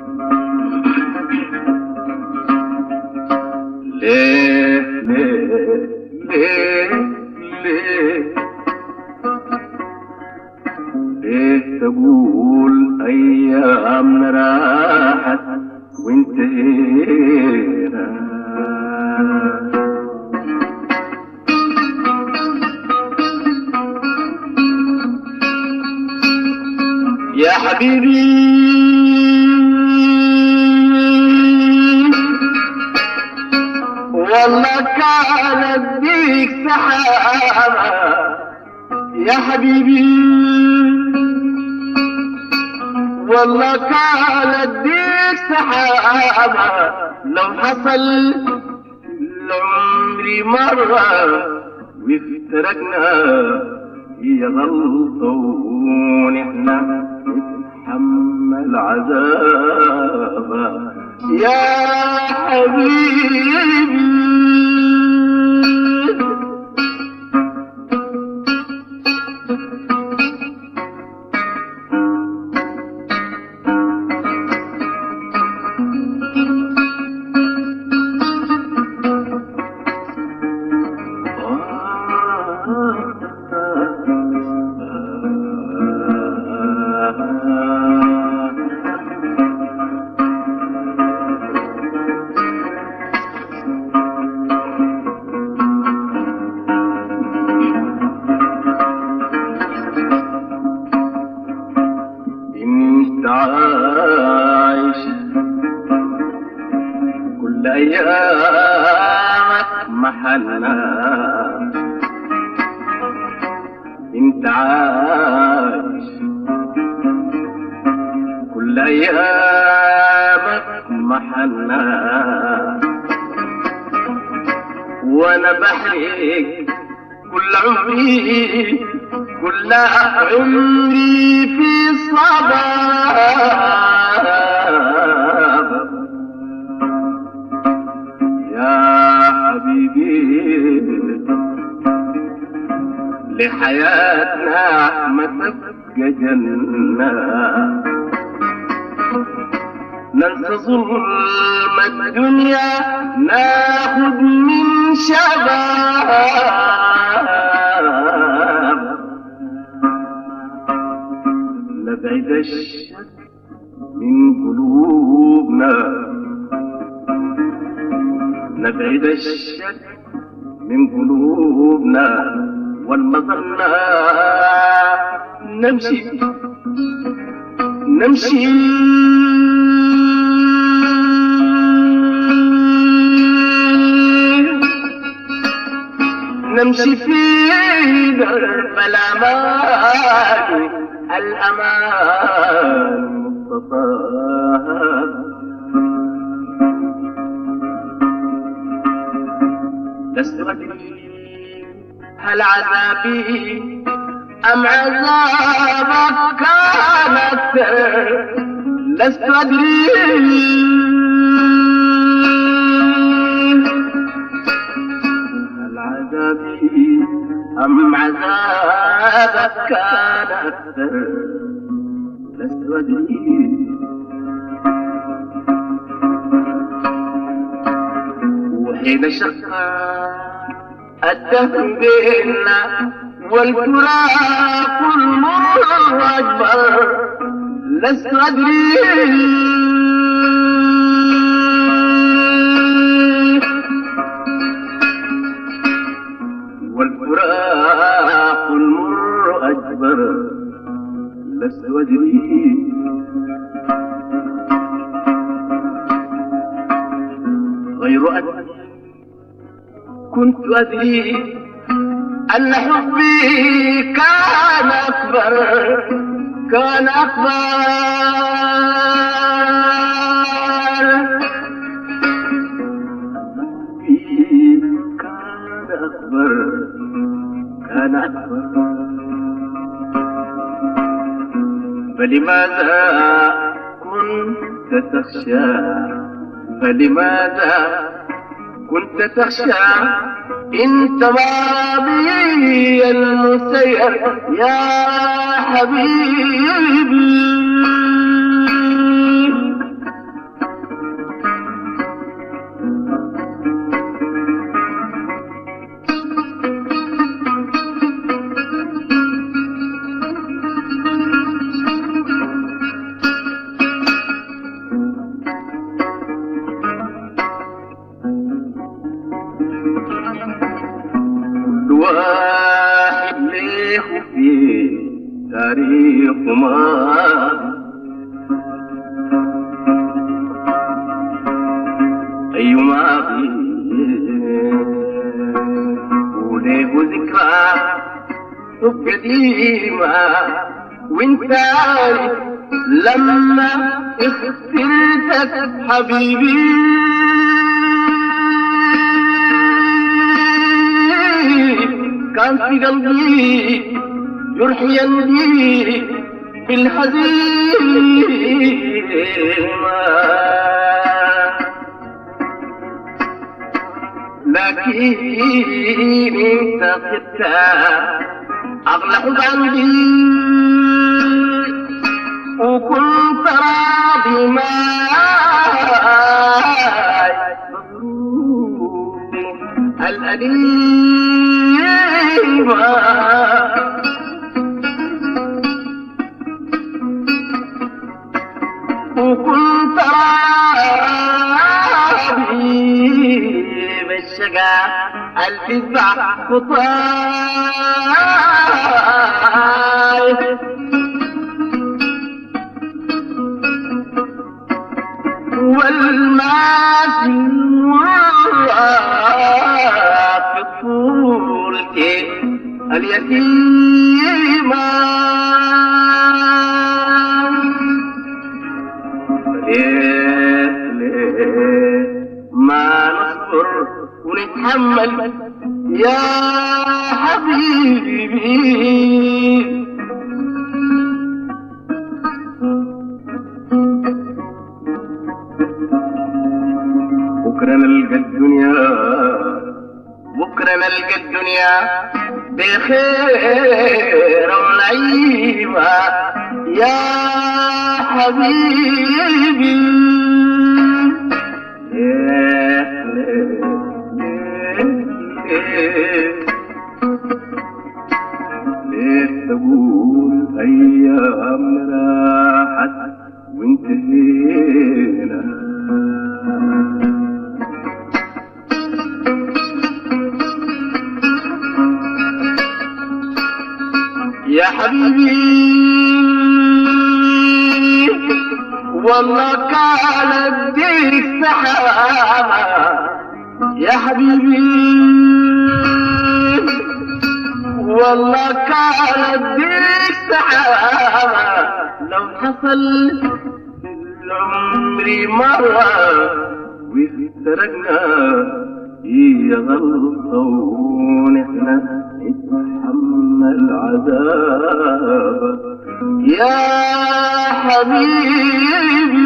ليه ليه ليه ليه ليه تقول أيامنا راحت وانتهينا؟ يا حبيبي والله كانت بيك سحابة يا حبيبي، والله كانت بيك سحابة. لو حصل لعمري مرة وافترقنا هي غلطة ونحنا نتحمل عذابها يا حبيبي. عايش كل أيامك محلنا، انت عايش كل أيامك محلنا، وانا بحيك كل عمري كل عمري في صباب يا حبيبي. لحياتنا ما تبقى جنة، ننسى ظلم الدنيا ناخد من شباب، نبعد الشك من قلوبنا، نبعد الشك من قلوبنا، والمظلة نمشي نمشي نمشي في درب الأمان، الأمان مصطفى. لست أدري هل عذابي أم عذابك كان أكثر، لست أدري هل عذابي أم عذابك كان أكثر، لست أدري. وحين شق الدهر بيننا والفراق المر أكبر، لست أدري والفراق المر أكبر، لست أدري. غير أن كنت أدري أن حبي كان أكبر، كان أكبر، حبي كان أكبر، كان أكبر. فلماذا كنت تخشى، فلماذا كنت تخشى انت ماضي المسير يا حبيبي. تاريخ ماضي أي ماضي وله ذكرى قديمة وانت عارف لما اخترتك حبيبي كان في قلبي جرح يندي بالحزين لكن انت صرت اغلى حب عندي وكنت راضي معاي الأليمة وكنت راضي بالشقاء الفزع خطاي والماشي في طولتي اليتيمة ليه ما نصبر ونتحمل يا حبيبي بكرة نلقى الدنيا بخير ونعيمة يا حبيبي ليه تقول أيامنا راحت وانتهينا يا حبيبي والله كانت ديك سحابة يا حبيبي والله كانت ديك سحابة لو حصل عمري مرة وافترقنا هي غلطة ونحنا نتحمل عذاب يا حبيبي